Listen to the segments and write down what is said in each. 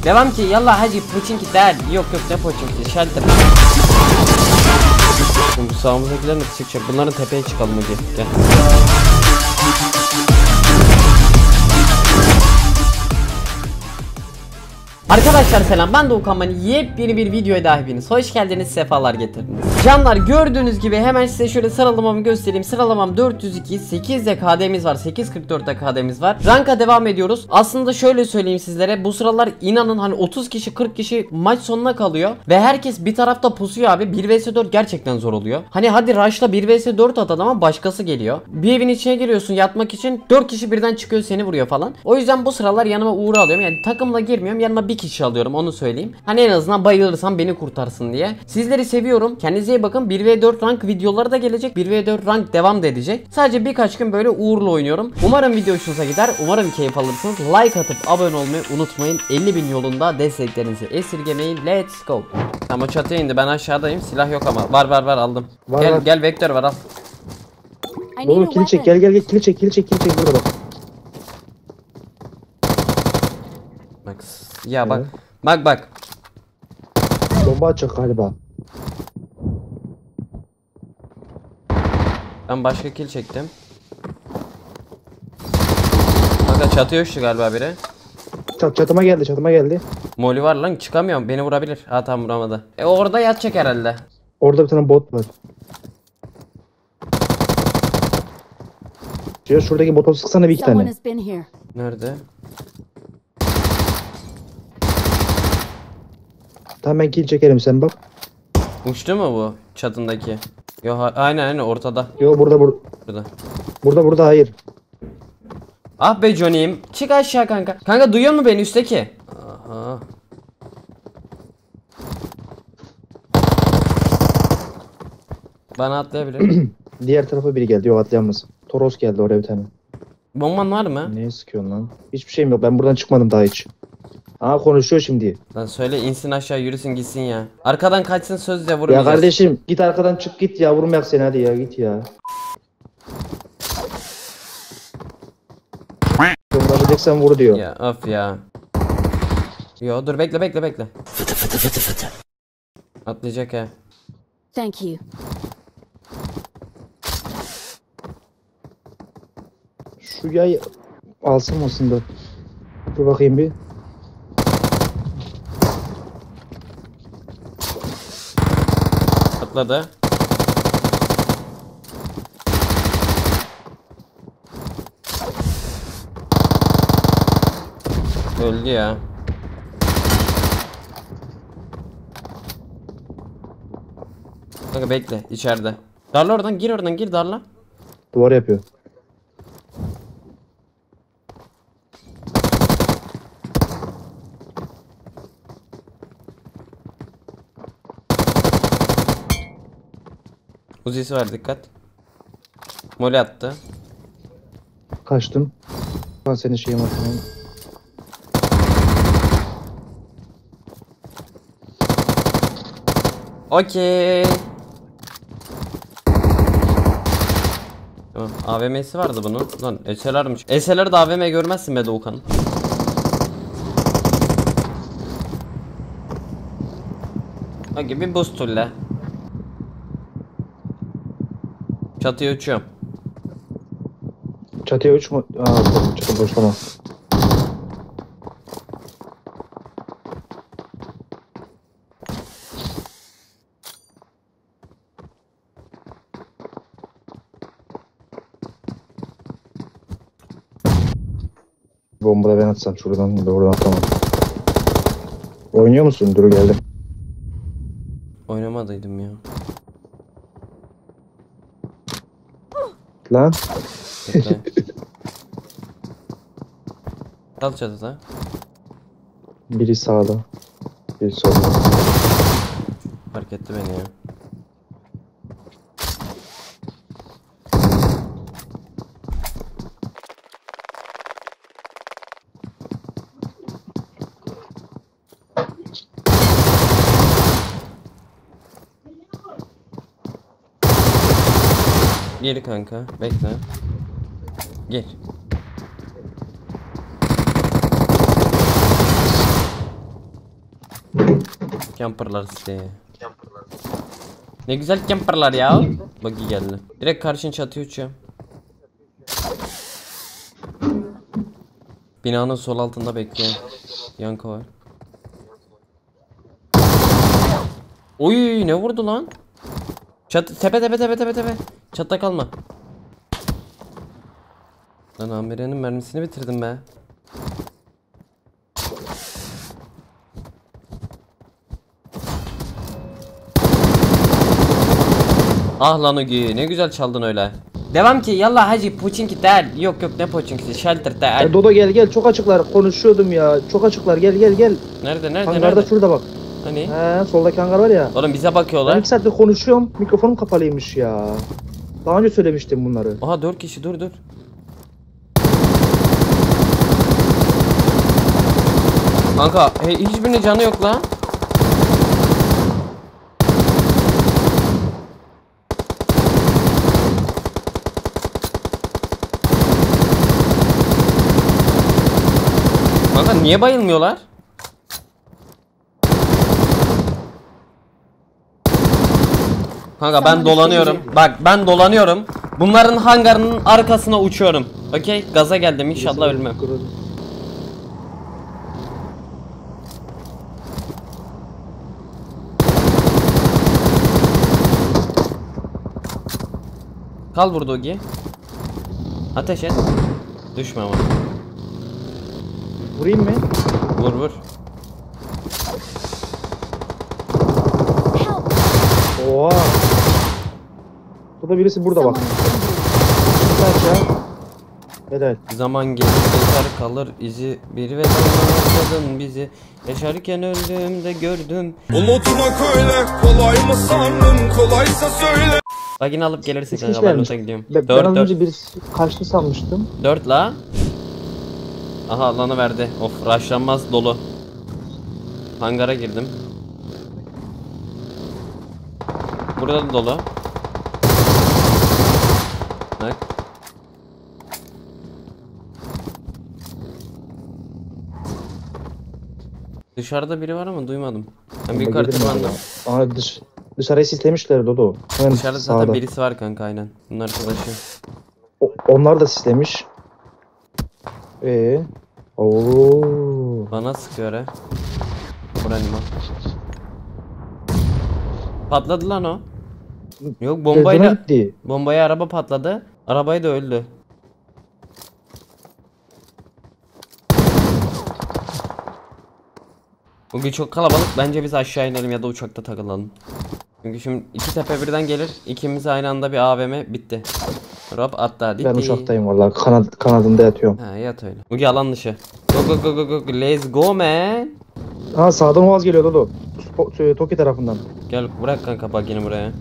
Devam ki yallah hacı poçinki değil. Yok ne poçinki shelter. Bu sağımızdakiler nasıl çıkacak? Bunların tepeye çıkalım hadi. Gel. Arkadaşlar selam, ben Doğukan Mani. Yepyeni bir videoya daha hepiniz hoş geldiniz, sefalar getirdiniz. Canlar, gördüğünüz gibi hemen size şöyle sıralamamı göstereyim. Sıralamam 402, 8'de KD'miz var, 8.44'te KD'miz var. Ranka devam ediyoruz. Aslında şöyle söyleyeyim sizlere, bu sıralar inanın hani 30 kişi 40 kişi maç sonuna kalıyor ve herkes bir tarafta pusuyor abi. 1 vs 4 gerçekten zor oluyor. Hani hadi rush'la 1 vs 4 at ama başkası geliyor. Bir evin içine giriyorsun yatmak için, 4 kişi birden çıkıyor seni vuruyor falan. O yüzden bu sıralar yanıma Uğur'u alıyorum. Yani takımla girmiyorum, yanıma bir kişi alıyorum, onu söyleyeyim. Hani en azından bayılırsam beni kurtarsın diye. Sizleri seviyorum. Kendinize iyi bakın. 1v4 rank videoları da gelecek. 1v4 rank devam da edecek. Sadece birkaç gün böyle Uğur'la oynuyorum. Umarım video hoşunuza gider. Umarım keyif alırsınız. Like atıp abone olmayı unutmayın. 50.000 yolunda desteklerinizi esirgemeyin. Let's go. Tamam, o çatıya indi. Ben aşağıdayım. Silah yok ama. Var aldım. Gel var. Gel vektör var, al. Oğlum kill çek, gel kill çek burada bak. Bak ya bak. Bak. Bomba atacak galiba. Ben başka kill çektim. Kanka çatıya uçtu galiba biri. Çatıma geldi. Moli var lan, çıkamıyorum, beni vurabilir. Ha tam vuramadı. Orada yatacak herhalde. Orada bir tane bot var. Şuradaki botu sıksana bir iki tane. Nerede? Tamam, ben kill çekerim, sen bak. Uçtu mu bu çatındaki? Yo aynen ortada. Yo burada hayır. Ah be Johnny'im, çık aşağı kanka. Kanka duyuyor mu beni üstteki? Aha. Bana atlayabilir. Diğer tarafa biri geldi, yok atlayamaz. Toros geldi oraya bir tane. Bomban var mı? Neye sıkıyorsun lan? Hiçbir şeyim yok, ben buradan çıkmadım daha hiç. Aa, konuşuyor şimdi. Lan söyle insin aşağı, yürüsün gitsin ya. Arkadan kaçsın, sözle vurmayacağız. Ya kardeşim git arkadan çık git ya, vurmayak seni, hadi ya git ya. Vurabileceksen vur diyor. Ya of ya. Yo dur, bekle. Fıtı. Atlayacak ya. Thank you. Şu yay alsam aslında. Dur bakayım bir. Atladı. Öldü ya. Kanka bekle içeride. Darla oradan, gir darla. Duvar yapıyor. Uzisi var, dikkat. Moli attı. Kaçtım. Ben senin şeyim atayım. Okey. Tamam, AVM'si vardı bunun. Lan SLR'mış. SLR'da AVM görmezsin be Doğukan. Okey, bir boost tulle. Çatıya uçuyorum. Çatıya uçma. Aa, çatı boşlama. Bomba da ben atsam şuradan, oradan atamam. Oynuyor musun? Dur geldim. Oynamadıydım ya. Lan. Bekle. Kal çatıda. Biri sağda. Biri solda. Fark etti beni ya. Geri kanka, bekle. Gel. Camperlar siteye. Ne güzel camperlar ya. Buggy geldi. Direkt karşın çatıya uçuyorum. Binanın sol altında bekliyorum. Yankı var. Oy ne vurdu lan? Tepe. Çatta kalma. Lan amirenin mermisini bitirdim be. Ah lan Ogi ne güzel çaldın öyle. Devam ki yallah hacı poçinki der. Yok ne poçinkisi shelter der. Dodo gel çok açıklar konuşuyordum ya. Çok açıklar gel. Nerede? Hangarda şurada bak. Hani? He soldaki hangar var ya. Oğlum bize Ben bakıyorlar. 2 saattir konuşuyorum. Mikrofonum kapalıymış ya. Daha önce söylemiştim bunları. Aha 4 kişi dur. Kanka hiçbirinin canı yok lan. Kanka niye bayılmıyorlar? Kanka ben dolanıyorum. Bak ben dolanıyorum. Bunların hangarının arkasına uçuyorum. Okey gaza geldim inşallah ölmem. Kal burada Ogi. Ateş et. Düşme ama. Vurayım mı? Vur. Oha. Burada birisi burada bak. Kaç ya? Helal. Zaman gelir geçer kalır izi bir ve tanımadın bizi yaşarken öldüğümde gördüm. Unutmak öyle kolay mı sandın, kolaysa söyle. Bak yine alıp gelirsin Üçmüş kanka ben vermiş. loot'a gidiyorum. Ben az 4 önce birisi kaçtı sanmıştım. 4 la. Aha alanı verdi. Of rushlanmaz dolu. Hangara girdim. Burada da dolu. Bak. Dışarıda biri var ama duymadım. Ben bir yukarı tırmandım. Aa dışarıyı sislemişler Dodo. Hemen Dışarıda zaten sağda. birisi var kanka aynen. Bunun arkadaşı. Onlar da sislemiş. Oo. Bana sıkıyor he. Buranima. Patladı lan o. Yok bombayla. Gözüme gitti. Bombaya araba patladı. Arabayı da öldü. Bugün çok kalabalık. Bence biz aşağı inelim ya da uçakta takılalım. Çünkü şimdi iki tepe birden gelir. İkimiz aynı anda bir AVM bitti. Hop atla Ben uçaktayım vallahi kanadında yatıyorum. Ha yat öyle. Bugün alan dışı. Go. Let's go man. Ha sağdan Oğaz geliyor Dodo. Toki tarafından. Gel bırak kanka bagini buraya.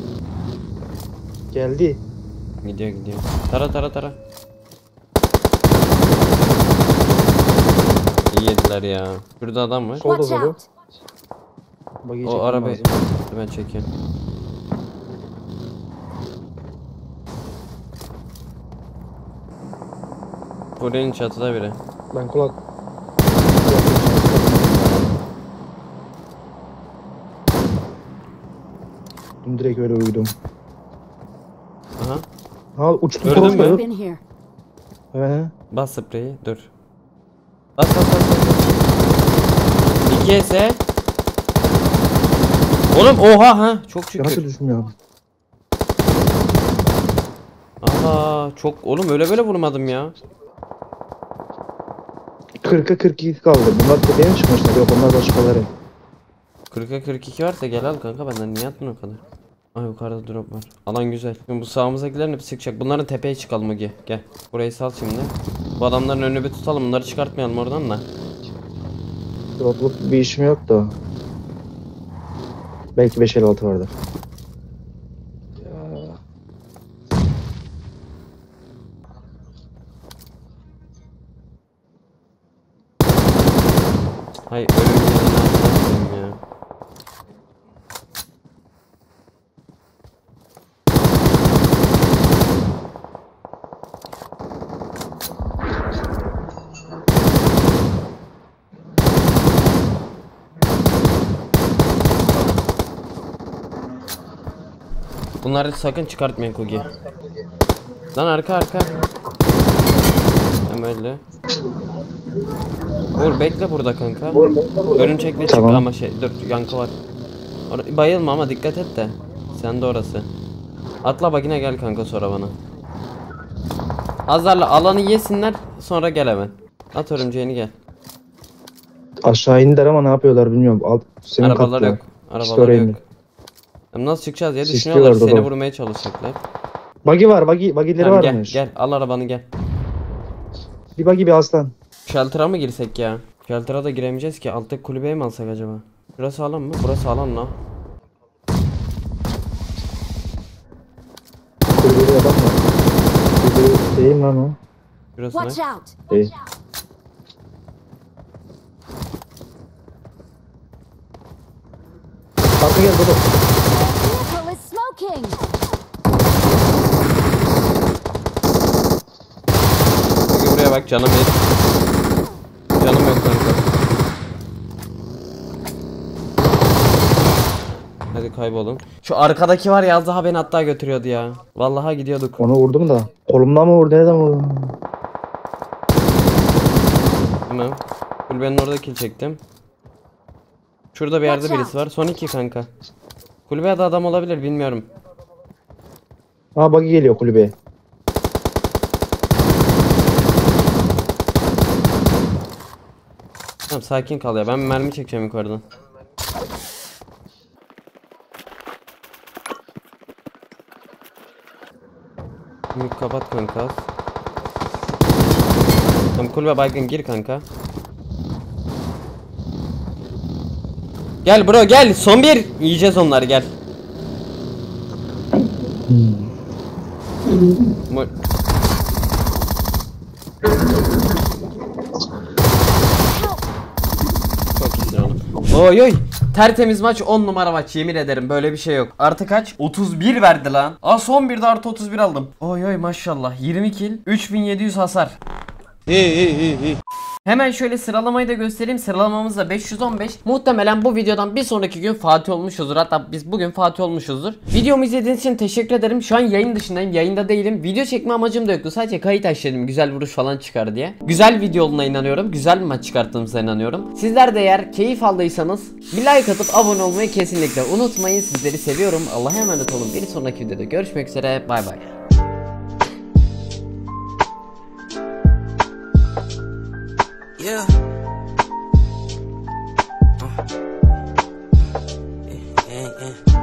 Geldi. Gidiyor. Tara. İyi yediler ya. Şurada adam var. Solda Watch Dodo. out! Bagiyi O çekmem arabayı lazım. ben çekiyorum. Kulenin çatıda biri. Ben kulak. Direkt öyle uyudum. Aha. Ha uçtum Gördün Toros mü? da yok. Been here. He. Bas spreyi dur. Bas. 2 S. Oğlum oha ha çok Ya nasıl şükür. düşmüyor? Aha çok oğlum öyle böyle vurmadım ya. 40'a 42 kaldı. Bunlar tepeye mi çıkmışlar? Yok onlar başkaları. 40'a 42 varsa gel al kanka benden niye attın o kadar? Ay yukarıda drop var. Alan güzel. Şimdi bu sağımızdakilerin hepsi çıkacak. Bunların tepeye çıkalım Ogi. Gel. Burayı sal şimdi. Bu adamların önünü bir tutalım. Bunları çıkartmayalım oradan da. Dropluk bir işim yok da. Belki 556 vardır. Hay ölüm ya. Bunları sakın çıkartmayın Kogi. Lan arka. Hem öyle. Uğur bekle burada kanka. Örümcekle çık Tamam. ama dur yankı var. Bayılma ama dikkat et de. Sen de orası. Atla bagine gel kanka sonra bana. Azarla alanı yesinler sonra gel hemen. At örümceğini gel. Aşağı indiler ama ne yapıyorlar bilmiyorum. Senin Arabalar katta. yok. İşte Arabalar oraya yok. indi. Nasıl çıkacağız ya Sisliyorlar düşünüyorlar seni baba. vurmaya çalışacaklar. Buggy var, buggy'leri Tamam, varmış. gel al arabanı gel. Bir buggy bir aslan. Shelter'a mı girsek ya? Shelter'a da giremeyeceğiz ki. Alttaki kulübeye mi alsak acaba? Burası alan mı? Burası alan la. Kulübede adam var. Kulübede değil lan o. Burası ne? Watch out! Değil. Arka gel baba. Vehicle is smoking! Bak buraya bak canım yok. Canım yok kanka. Hadi kaybolun. Şu arkadaki var ya az daha beni hatta götürüyordu ya. Vallahi gidiyorduk. Onu vurdum da. Kolumdan mı vurdu? Nereden vurdu? Tamam. Kulübenin orada kill çektim. Şurada bir yerde birisi var. Son 2 kanka. Kulübede adam olabilir bilmiyorum. Aa buggy geliyor kulübeye. Tamam sakin kal ya. Ben mermi çekeceğim yukarıdan. Yük kapat kanka. Tamam kulübe baygın gir kanka. Gel bro gel. Son bir. Yiyeceğiz onları gel. Çok iyisin oğlum. Oy oy. Tertemiz maç 10 numara maç yemin ederim böyle bir şey yok. Artı kaç? 31 verdi lan. Aa son bir de artı 31 aldım. Oy oy maşallah 20 kill 3700 hasar. İyi. Hemen şöyle sıralamayı da göstereyim. Sıralamamız da 515. Muhtemelen bu videodan bir sonraki gün Fatih olmuşuzdur. Hatta biz bugün Fatih olmuşuzdur. Videomu izlediğiniz için teşekkür ederim. Şu an yayın dışındayım. Yayında değilim. Video çekme amacım da yoktu. Sadece kayıt açtım. Güzel vuruş falan çıkar diye. Güzel video olduğuna inanıyorum. Güzel bir maç çıkarttığımıza inanıyorum. Sizler de eğer keyif aldıysanız bir like atıp abone olmayı kesinlikle unutmayın. Sizleri seviyorum. Allah'a emanet olun. Bir sonraki videoda görüşmek üzere. Bay bay. Yeah. Yeah.